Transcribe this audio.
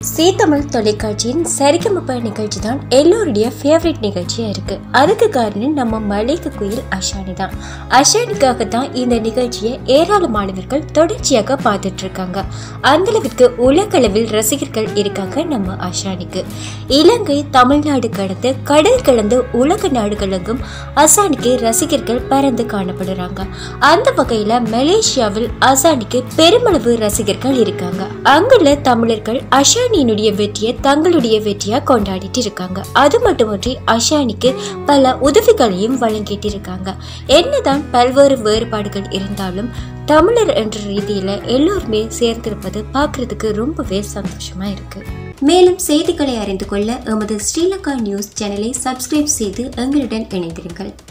C Tamil தொலைக்காட்சியின் சரிகமப நிகழ்ச்சி தான் எல்லோருடைய ஃபேவரட் நிகழ்ச்சியா இருக்கு. அதுக்கு காரணம் நம்ம மலைக்கு குயில் அஷானி தான். அஷானிக்காக தான் இந்த நிகழ்ச்சியை ஏராளமானவர்கள் தொடர்ச்சியாக பார்த்துட்டு இருக்காங்க. அந்த அளவிற்கு உலகளவில் ரசிகர்கள் இருக்காங்க நம்ம அஷானிக்கு. இலங்கை, தமிழ்நாடு கடந்து கடல் கடந்து உலக நாடுகளுக்கும் அசானிக்கு ரசிகர்கள் பறந்து காணப்படுறாங்க. அந்த வகையில மலேசியாவில் அசானிக்கு பெருமளவு ரசிகர்கள் இருக்காங்க. அங்குள்ள தமிழர்கள் அஷானியினுடைய வெற்றியை தங்களுடைய வெற்றியா கொண்டாடிட்டு இருக்காங்க. அது மட்டுமின்றி அஷானிக்கு பல உதவிகளையும் வழங்கிட்டு இருக்காங்க. என்னதான் பல்வேறு வேறுபாடுகள் இருந்தாலும் தமிழர் என்ற ரீதியில எல்லோருமே சேர்ந்திருப்பது பார்க்கறதுக்கு ரொம்பவே சந்தோஷமா இருக்கு. மேலும் செய்திகளை அறிந்து கொள்ள எமது ஸ்ரீலங்கா நியூஸ் சேனலை சப்ஸ்கிரைப் செய்து எங்களுடன் இணைந்திருங்கள்.